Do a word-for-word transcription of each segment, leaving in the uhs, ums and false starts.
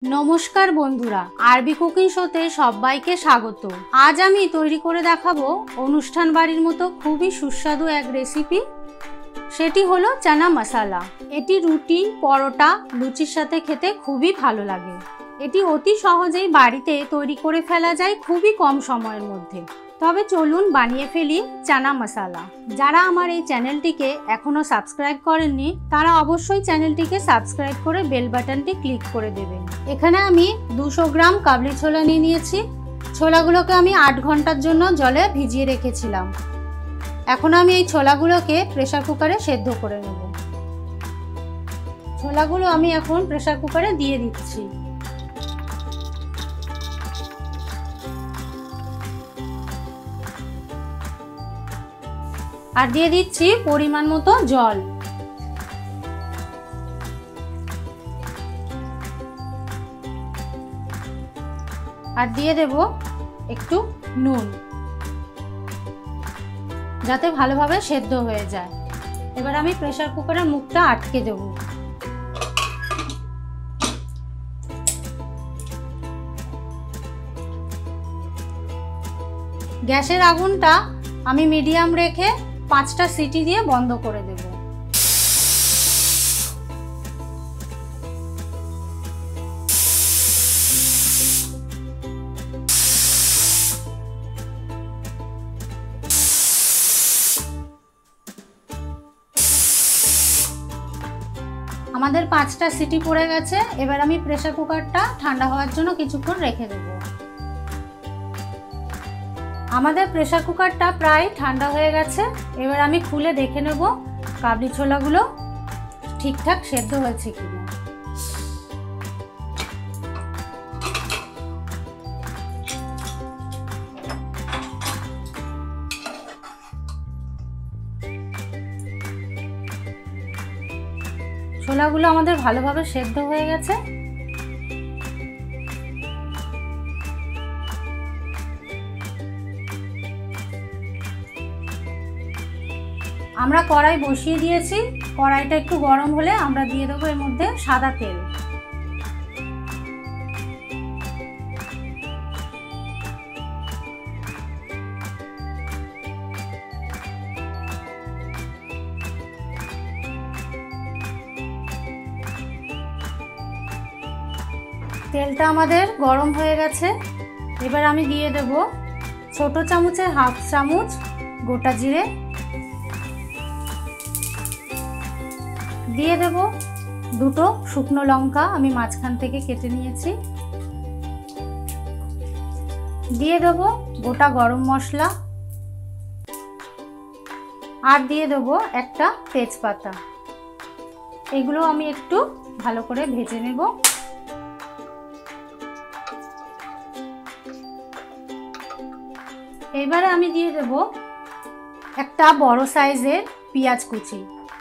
নমস্কার বন্ধুরা, আরবি কুকিং শোতে সবাইকে স্বাগত। আজ আমি তৈরি করে দেখাবো অনুষ্ঠান বাড়ির মতো খুবই সুস্বাদু এক রেসিপি। সেটি হলো চানা মশালা। এটি রুটি, পরোটা, লুচির সাথে খেতে খুবই ভালো লাগে। এটি অতি সহজেই বাড়িতে তৈরি করে ফেলা যায় খুবই কম সময়ের মধ্যে। তবে চলুন বানিয়ে ফেলি চানা মশালা। যারা আমার এই চ্যানেলটিকে এখনো সাবস্ক্রাইব করেননি তারা অবশ্যই চ্যানেলটিকে সাবস্ক্রাইব করে বেল বাটনটি ক্লিক করে দেবেন। এখানে আমি দুশো গ্রাম কাবলি ছোলা নিয়ে নিয়েছি। ছোলাগুলোকে আমি আট ঘন্টার জন্য জলে ভিজিয়ে রেখেছিলাম। এখন আমি এই ছোলাগুলোকে প্রেসার কুকারে সেদ্ধ করে নেব। ছোলাগুলো আমি এখন প্রেসার কুকারে দিয়ে দিচ্ছি। আর দিয়ে দিচ্ছি পরিমাণ মতো জল। আর দিয়ে দেব একটু নুন, যাতে ভালোভাবে সেদ্ধ হয়ে যায়। এবার আমি প্রেসার কুকারের মুখটা আটকে দেব। গ্যাসের আগুনটা আমি মিডিয়াম রেখে পাঁচটা সিটি দিয়ে বন্ধ করে দেব। আমাদের পাঁচটা সিটি পড়ে গেছে। এবার আমি প্রেসার কুকারটা ঠান্ডা হওয়ার জন্য কিছুক্ষণ রেখে দেব। আমাদের প্রেসার কুকারটা প্রায় ঠান্ডা হয়ে গেছে। এবার আমি খুলে দেখে নেব কাবলি ছোলাগুলো ঠিকঠাক সেদ্ধ হয়েছে কিনা। ছোলাগুলো আমাদের ভালোভাবে সেদ্ধ হয়ে গেছে। আমরা কড়াই বসিয়ে দিয়েছি। কড়াইটা একটু গরম হলে আমরা দিয়ে দেবো এর মধ্যে সাদা তেল। তেলটা আমাদের গরম হয়ে গেছে। এবার আমি দিয়ে দেব ছোট চামচের হাফ চামচ গোটা জিরে, দিয়ে দেব দুটো শুকনো লঙ্কা আমি মাঝখান থেকে কেটে নিয়েছি, দিয়ে দেব গোটা গরম মশলা, আর দিয়ে দেব একটা তেজপাতা। এগুলো আমি একটু ভালো করে ভেজে নেব। এবারে আমি দিয়ে দেব একটা বড় সাইজের পেঁয়াজ কুচি।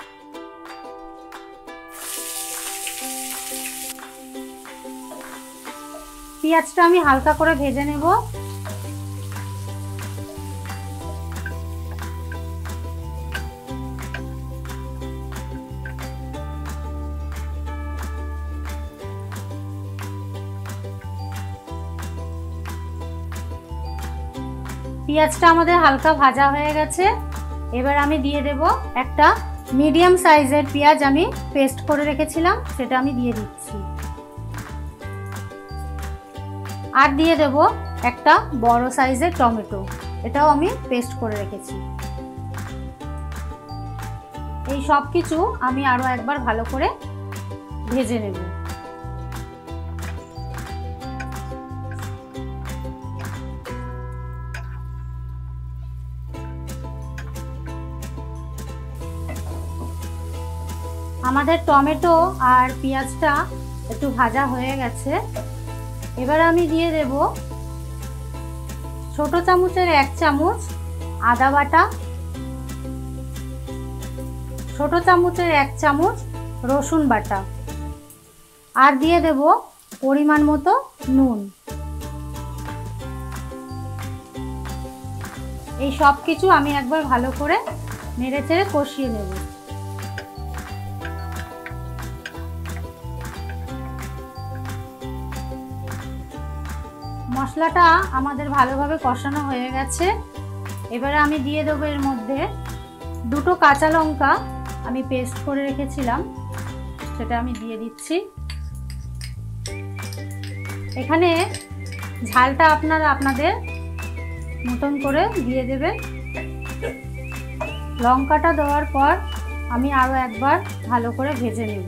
পেঁয়াজটা আমি হালকা করে ভেজে নেব। পেঁয়াজটা আমাদের হালকা ভাজা হয়ে গেছে। এবার আমি দিয়ে দেব একটা মিডিয়াম সাইজের পেঁয়াজ আমি পেস্ট করে রেখেছিলাম, সেটা আমি দিয়ে দিচ্ছি। আর দিয়ে দেব একটা বড় সাইজের টমেটো, এটাও আমি পেস্ট করে রেখেছি। এই সব কিছু আমি আরো একবার ভালো করে ভেজে নেব। আমাদের টমেটো আর পেঁয়াজটা একটু ভাজা হয়ে গেছে। এবার আমি দিয়ে দেব ছোট চামচের এক চামচ আদা বাটা, ছোট চামচের এক চামচ রসুন বাটা, আর দিয়ে দেব পরিমাণ মতো নুন। এই সব কিছু আমি একবার ভালো করে নেড়ে চেড়ে কষিয়ে নেব। মশলাটা আমাদের ভালোভাবে কষানো হয়ে গেছে। এবারে আমি দিয়ে দেবো এর মধ্যে দুটো কাঁচা লঙ্কা আমি পেস্ট করে রেখেছিলাম, সেটা আমি দিয়ে দিচ্ছি। এখানে ঝালটা আপনারা আপনাদের মতন করে দিয়ে দেবেন। লঙ্কাটা দেওয়ার পর আমি আরও একবার ভালো করে ভেজে নেব।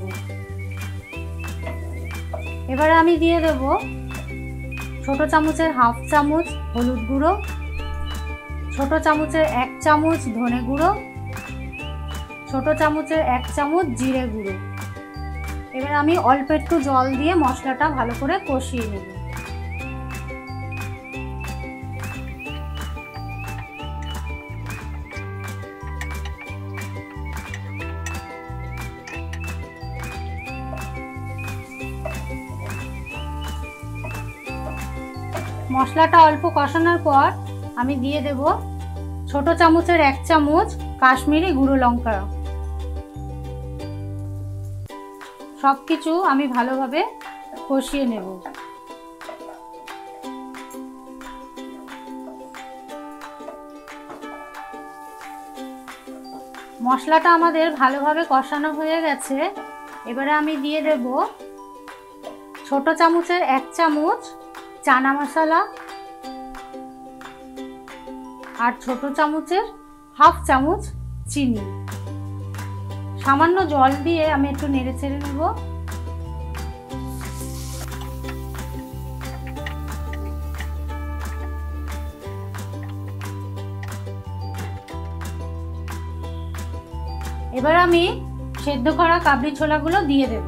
এবারে আমি দিয়ে দেব ছোট চামচের হাফ চামচ হলুদ গুঁড়ো, ছোট চামচের এক চামচ ধনে গুঁড়ো, ছোট চামচের এক চামচ জিরে গুঁড়ো। এবার আমি অল্প একটু জল দিয়ে মশলাটা ভালো করে কষিয়ে নেব। মশলাটা অল্প কষানোর পর আমি দিয়ে দেব ছোট চামচের এক চামচ কাশ্মীরি গুঁড়ো লঙ্কা। সব কিছু আমি ভালোভাবে কষিয়ে নেব। মশলাটা আমাদের ভালোভাবে কষানো হয়ে গেছে। এবারে আমি দিয়ে দেব ছোট চামচের এক চামচ চানা মশলা আর ছোট চামচের হাফ চামচ চিনি। সামান্য জল দিয়ে আমি একটু নেড়ে চেড়ে নেব। এবার আমি সেদ্ধ করা কাবলি ছোলাগুলো দিয়ে দেব।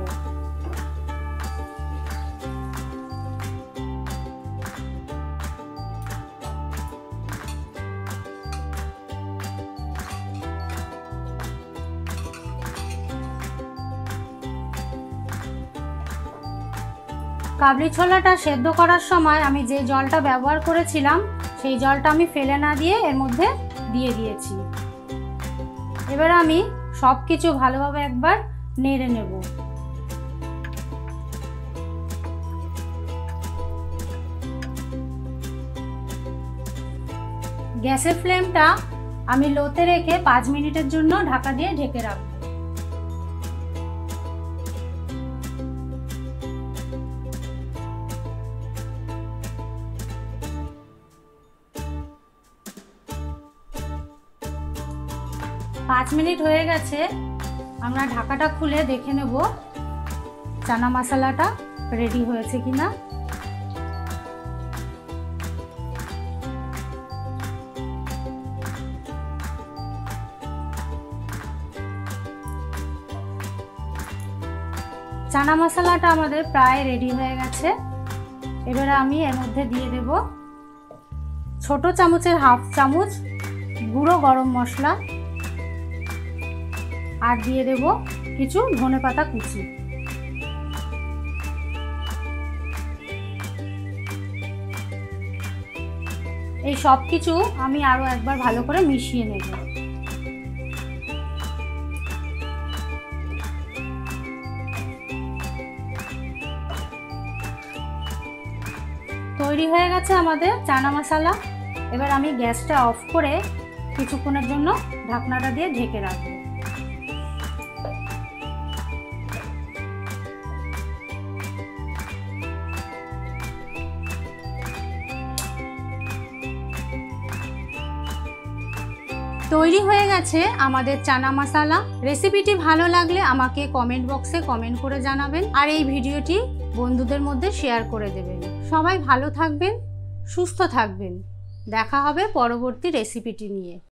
কাবলি ছোলাটা সেদ্ধ করার সময় আমি যে জলটা ব্যবহার করেছিলাম সেই জলটা আমি ফেলে না দিয়ে এর মধ্যে দিয়ে দিয়েছি। এবার আমি সব কিছু ভালোভাবে একবার নেড়ে নেব। গ্যাসের ফ্লেমটা আমি লোতে রেখে পাঁচ মিনিটের জন্য ঢাকা দিয়ে ঢেকে রাখবো। পাঁচ মিনিট হয়ে গেছে, আমরা ঢাকাটা খুলে দেখে নেব চানা মশলাটা রেডি হয়েছে কিনা। চানা মশলাটা আমাদের প্রায় রেডি হয়ে গেছে। এবারে আমি এর মধ্যে দিয়ে দেব ছোট চামচের হাফ চামচ গুঁড়ো গরম মশলা আর দিয়ে দেব কিছু ধনেপাতা কুচি। এই সব কিছু আমি আরো একবার ভালো করে মিশিয়ে নেব। তৈরি হয়ে গেছে আমাদের চানা মশলা। এবার আমি গ্যাসটা অফ করে কিছুক্ষণের জন্য ঢাকনাটা দিয়ে ঢেকে রাখবো। তৈরি হয়ে গেছে আমাদের চানা মশলা। রেসিপিটি ভালো লাগলে আমাকে কমেন্ট বক্সে কমেন্ট করে জানাবেন আর এই ভিডিওটি বন্ধুদের মধ্যে শেয়ার করে দেবেন। সবাই ভালো থাকবেন, সুস্থ থাকবেন। দেখা হবে পরবর্তী রেসিপিটি নিয়ে।